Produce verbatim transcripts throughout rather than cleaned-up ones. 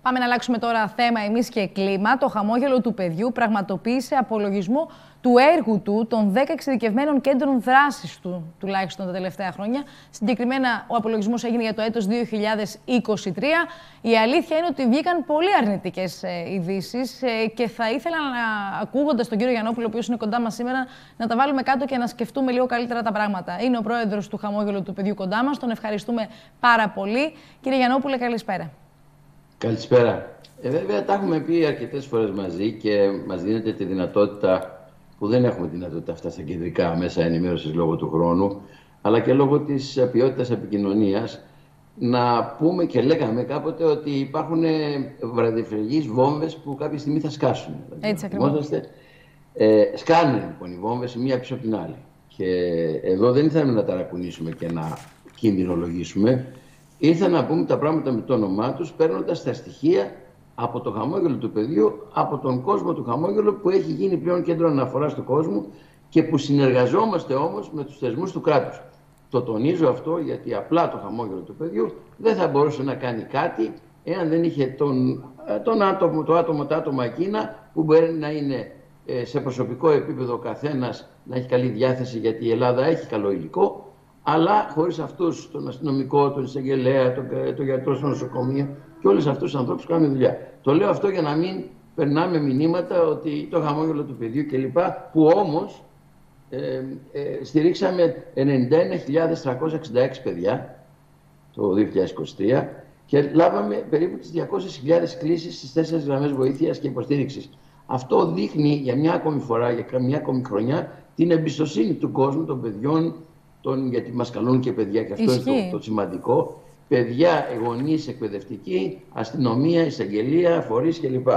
Πάμε να αλλάξουμε τώρα θέμα εμείς και κλίμα. Το χαμόγελο του παιδιού πραγματοποίησε απολογισμό του έργου του των δέκα εξειδικευμένων κέντρων δράσης του, τουλάχιστον τα τελευταία χρόνια. Συγκεκριμένα, ο απολογισμός έγινε για το έτος δύο χιλιάδες είκοσι τρία. Η αλήθεια είναι ότι βγήκαν πολύ αρνητικές ε, ειδήσεις ε, και θα ήθελα, να, ακούγοντας τον κύριο Γιαννόπουλο, ο οποίος είναι κοντά μας σήμερα, να τα βάλουμε κάτω και να σκεφτούμε λίγο καλύτερα τα πράγματα. Είναι ο πρόεδρος του Χαμόγελο του Παιδιού κοντά μας. Τον ευχαριστούμε πάρα πολύ. Κύριε Γιαννόπουλε, καλησπέρα. Καλησπέρα. Ε, βέβαια, τα έχουμε πει αρκετές φορές μαζί και μας δίνεται τη δυνατότητα, που δεν έχουμε δυνατότητα αυτά στα κεντρικά μέσα ενημέρωσης λόγω του χρόνου, αλλά και λόγω της ποιότητας επικοινωνίας, να πούμε και λέγαμε κάποτε ότι υπάρχουν βραδιφρεγείς βόμβες που κάποια στιγμή θα σκάσουν. Έτσι ακριβώς. Ε, σκάνε λοιπόν οι βόμβες η μία πίσω από την άλλη. Και εδώ δεν ήθελαμε να ταρακουνήσουμε και να κινδυνολογήσουμε. Ήρθα να πούμε τα πράγματα με το όνομά τους, παίρνοντας τα στοιχεία από το Χαμόγελο του Παιδιού, από τον κόσμο του Χαμόγελου, που έχει γίνει πλέον κέντρο αναφοράς του κόσμου και που συνεργαζόμαστε όμως με τους θεσμούς του κράτους. Το τονίζω αυτό γιατί απλά το Χαμόγελο του Παιδιού δεν θα μπορούσε να κάνει κάτι εάν δεν είχε τον, τον άτομο, το άτομο, τα άτομα εκείνα που μπορεί να είναι σε προσωπικό επίπεδο ο καθένας να έχει καλή διάθεση, γιατί η Ελλάδα έχει καλό υλικό, αλλά χωρίς αυτούς, τον αστυνομικό, τον εισαγγελέα, τον, τον γιατρό στο νοσοκομείο και όλους αυτούς τους ανθρώπους που κάνουν δουλειά. Το λέω αυτό για να μην περνάμε μηνύματα ότι το Χαμόγελο του Παιδιού κλπ. Που όμως ε, ε, στηρίξαμε ενενήντα ένα χιλιάδες τριακόσια εξήντα έξι παιδιά το δύο χιλιάδες είκοσι τρία και λάβαμε περίπου τις διακόσιες χιλιάδες κλήσεις στις τέσσερις γραμμές βοήθειας και υποστήριξης. Αυτό δείχνει για μια ακόμη φορά, για μια ακόμη χρονιά, την εμπιστοσύνη του κόσμου, των παιδιών, των, γιατί μας καλούν και παιδιά και αυτό Ισχύει. είναι το, το σημαντικό. Παιδιά, γονείς, εκπαιδευτικοί, αστυνομία, εισαγγελία, φορείς κλπ.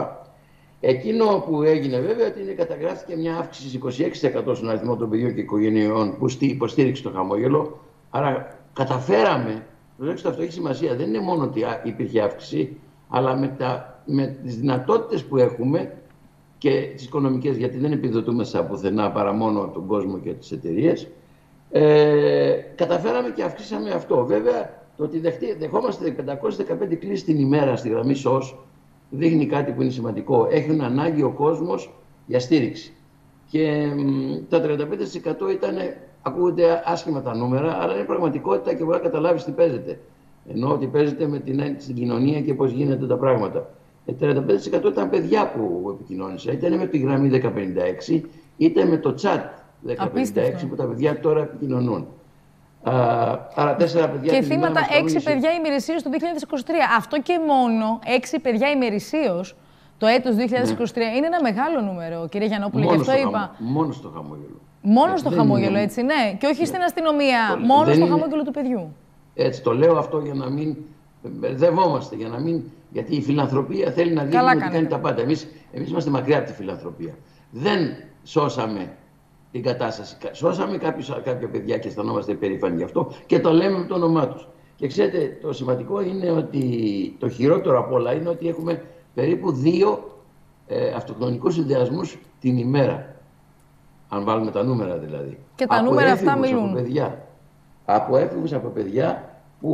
Εκείνο που έγινε βέβαια ότι είναι, καταγράφηκε μια αύξηση είκοσι έξι τοις εκατό στον αριθμό των παιδιών και οικογενειών που υποστήριξε το Χαμόγελο. Άρα καταφέραμε, προσέξτε, αυτό έχει σημασία, δεν είναι μόνο ότι υπήρχε αύξηση, αλλά με, τα, με τις δυνατότητες που έχουμε και τις οικονομικές, γιατί δεν επιδοτούμε στα πουθενά παρά μόνο τον κόσμο και τις εταιρείες. Ε, καταφέραμε και αυξήσαμε αυτό. Βέβαια, το ότι δεχτεί, δεχόμαστε πεντακόσιες δεκαπέντε κλήσεις την ημέρα στη γραμμή ΣΟΣ δείχνει κάτι που είναι σημαντικό. Έχουν ανάγκη ο κόσμος για στήριξη. Και μ, τα τριάντα πέντε τοις εκατό ήταν, ακούγονται άσχημα τα νούμερα, αλλά είναι πραγματικότητα και μπορεί να καταλάβεις τι παίζεται. Ενώ ότι παίζεται με την, την κοινωνία και πώς γίνεται τα πράγματα. Ε, τριάντα πέντε τοις εκατό ήταν παιδιά που επικοινώνησα. Είτε με τη γραμμή δέκα πενήντα έξι, είτε με το chat δέκα πενήντα έξι που τα παιδιά τώρα επικοινωνούν. Α, άρα τέσσερα παιδιά. Και θύματα έξι παιδιά ημερησίως το δύο χιλιάδες είκοσι τρία. Αυτό και μόνο έξι παιδιά ημερησίως το έτος δύο χιλιάδες είκοσι τρία ναι. είναι ένα μεγάλο νούμερο, κύριε Γιαννόπουλε. Γι' αυτό είπα. Χαμο... Μόνο στο Χαμόγελο. Μόνο στο Χαμόγελο, είναι... έτσι, ναι. Και όχι ναι. στην αστυνομία. Το... Μόνο δεν στο είναι... Χαμόγελο του Παιδιού. Έτσι, το λέω αυτό για να μην μπερδευόμαστε, για να μην. Γιατί η φιλανθρωπία θέλει να δείχνει ότι κάνει τα πάντα. Εμείς, εμείς είμαστε μακριά από τη φιλανθρωπία. Δεν σώσαμε την κατάσταση. Σώσαμε κάποιους, κάποια παιδιά και αισθανόμαστε περήφανοι γι' αυτό και το λέμε με το όνομά τους. Και ξέρετε, το σημαντικό είναι ότι το χειρότερο απ' όλα είναι ότι έχουμε περίπου δύο ε, αυτοκτονικούς συνδυασμούς την ημέρα. Αν βάλουμε τα νούμερα δηλαδή. Και τα από νούμερα αυτά μιλούν. Από παιδιά, από έφηβους από παιδιά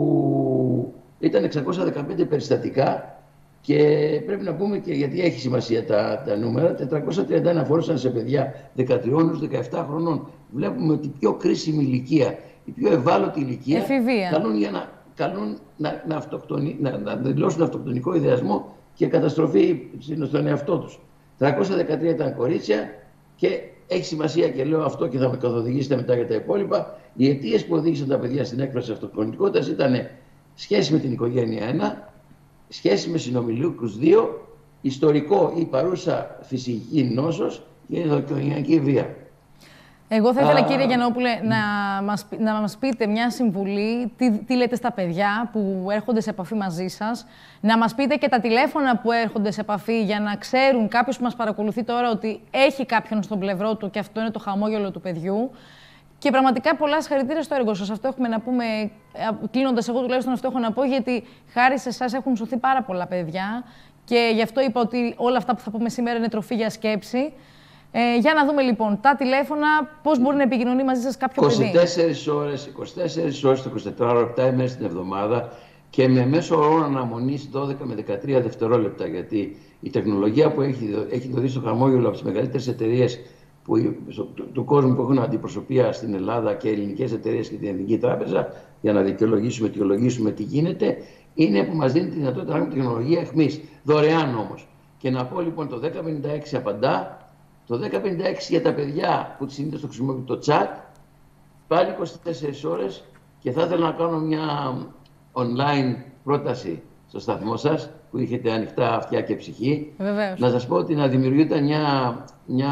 που ήταν εξακόσια δεκαπέντε περιστατικά. Και πρέπει να πούμε και γιατί έχει σημασία τα, τα νούμερα, τετρακόσια τριάντα ένα αφορούσαν σε παιδιά δεκατρία έως δεκαεπτά χρονών. Βλέπουμε ότι η πιο κρίσιμη ηλικία, η πιο ευάλωτη ηλικία, εφηβεία, καλούν για να, καλούν να, να, αυτοκτονι, να, να δηλώσουν αυτοκτονικό ιδεασμό και καταστροφή στον εαυτό τους. τριακόσια δεκατρία ήταν κορίτσια και έχει σημασία και λέω αυτό και θα με καθοδηγήσετε μετά για τα υπόλοιπα. Οι αιτίες που οδήγησαν τα παιδιά στην έκφραση αυτοκτονικότητας ήταν σχέση με την οικογένεια ένα, σχέση με συνομιλίκους δύο, ιστορικό ή παρούσα φυσική νόσος και ενδοκογενειακή βία. Εγώ θα ήθελα, Α... κύριε Γιαννόπουλε, να μας, να μας πείτε μια συμβουλή, τι, τι λέτε στα παιδιά που έρχονται σε επαφή μαζί σας, να μας πείτε και τα τηλέφωνα που έρχονται σε επαφή για να ξέρουν κάποιος που μας παρακολουθεί τώρα ότι έχει κάποιον στον πλευρό του και αυτό είναι το Χαμόγελο του Παιδιού. Και πραγματικά πολλά συγχαρητήρια στο έργο σας. Αυτό έχουμε να πούμε, κλείνοντας, εγώ τουλάχιστον αυτό έχω να πω, γιατί χάρη σε εσάς έχουν σωθεί πάρα πολλά παιδιά και γι' αυτό είπα ότι όλα αυτά που θα πούμε σήμερα είναι τροφή για σκέψη. Ε, για να δούμε λοιπόν τα τηλέφωνα, πώς μπορεί να επικοινωνεί μαζί σας κάποιο παιδί. είκοσι τέσσερις ώρες, είκοσι τέσσερις ώρες το εικοσιτετράωρο, επτά ημέρες την εβδομάδα και με μέσο όρο αναμονής δώδεκα με δεκατρία δευτερόλεπτα. Γιατί η τεχνολογία που έχει, έχει δοθεί στο χαμόγελο από τις μεγαλύτερες εταιρείες που, του, του κόσμου που έχουν αντιπροσωπεία στην Ελλάδα και ελληνικές εταιρείες και την Εθνική Τράπεζα, για να δικαιολογήσουμε, δικαιολογήσουμε τι γίνεται, είναι που μας δίνει τη δυνατότητα να έχουμε τεχνολογία εχμής. Δωρεάν όμως. Και να πω λοιπόν το δέκα πενήντα έξι απαντά, το δέκα πενήντα έξι για τα παιδιά που συνήθως το χρησιμοποιούν το chat, πάλι είκοσι τέσσερις ώρες, και θα ήθελα να κάνω μια online πρόταση στο σταθμό σας, που είχετε ανοιχτά αυτιά και ψυχή. Βεβαίως. Να σας πω ότι να δημιουργείται μια, μια,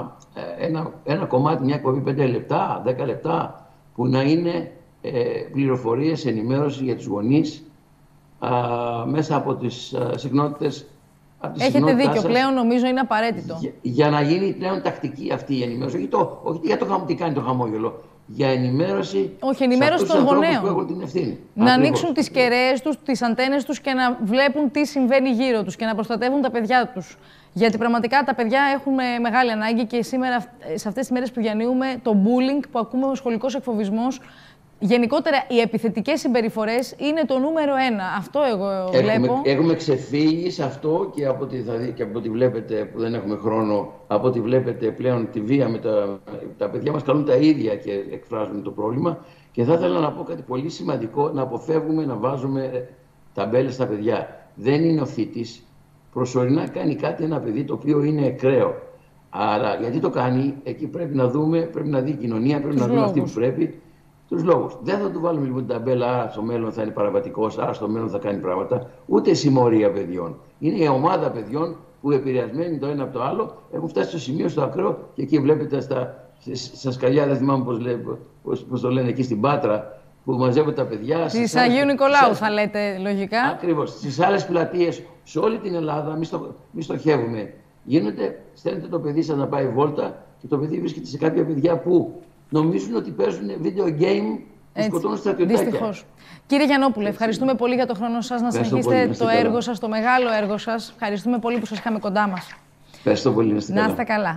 ένα, ένα κομμάτι, μια εκπομπή πέντε λεπτά, δέκα λεπτά, που να είναι ε, πληροφορίες, ενημέρωση για τους γονείς α, μέσα από τις α, συχνότητες. Έχετε δίκιο, σας, πλέον νομίζω είναι απαραίτητο. Για, για να γίνει πλέον τακτική αυτή η ενημέρωση. Όχι, το, όχι για το χαμ, τι κάνει το χαμόγελο. Για ενημέρωση, όχι, ενημέρωση των γονέων. Που έχουν την ευθύνη. Να Ακριβώς. ανοίξουν τις κεραίες τους, τις αντένες τους και να βλέπουν τι συμβαίνει γύρω τους και να προστατεύουν τα παιδιά τους. Γιατί πραγματικά τα παιδιά έχουν μεγάλη ανάγκη και σήμερα, σε αυτές τις μέρες που διανύουμε, το bullying που ακούμε, ο σχολικός εκφοβισμός, γενικότερα οι επιθετικές συμπεριφορές είναι το νούμερο ένα. Αυτό εγώ έχουμε, βλέπω. Έχουμε ξεφύγει σε αυτό και από ό,τι θα δει, και από ό,τι βλέπετε, που δεν έχουμε χρόνο, από ό,τι βλέπετε πλέον τη βία με τα, τα παιδιά μας καλούν τα ίδια και εκφράζουν το πρόβλημα. Και θα ήθελα να πω κάτι πολύ σημαντικό, να αποφεύγουμε να βάζουμε ταμπέλες στα παιδιά. Δεν είναι ο θήτης. Προσωρινά κάνει κάτι ένα παιδί το οποίο είναι ακραίο. Άρα γιατί το κάνει, εκεί πρέπει να δούμε, πρέπει να δει η κοινωνία, πρέπει τους να δούμε λόγους. αυτοί που πρέπει. Τους λόγους. Δεν θα του βάλουμε λοιπόν την ταμπέλα, άρα στο μέλλον θα είναι παραβατικός, άρα στο μέλλον θα κάνει πράγματα. Ούτε συμμορία παιδιών. Είναι η ομάδα παιδιών που επηρεασμένοι το ένα από το άλλο έχουν φτάσει στο σημείο, στο ακραίο, και εκεί βλέπετε στα, στα σκαλιά, δεν θυμάμαι πώς, λέ, πώς, πώς το λένε εκεί στην Πάτρα, που μαζεύουν τα παιδιά. Της Αγίου Νικολάου, θα λέτε λογικά. Ακριβώς. Στις άλλες πλατείες, σε όλη την Ελλάδα, μη, στο, μη στοχεύουμε. Γίνεται, στέλνετε το παιδί σας να πάει βόλτα και το παιδί βρίσκεται σε κάποια παιδιά που νομίζουν ότι παίζουν video game που σκοτώνουν στρατιωτάκια. Δυστυχώς. Κύριε Γιαννόπουλε, ευχαριστούμε πολύ για το χρόνο σας. Να συνεχίσετε πολύ, το έργο σας, το μεγάλο έργο σας. Ευχαριστούμε πολύ που σας είχαμε κοντά μας. Ευχαριστώ πολύ. Να είστε καλά.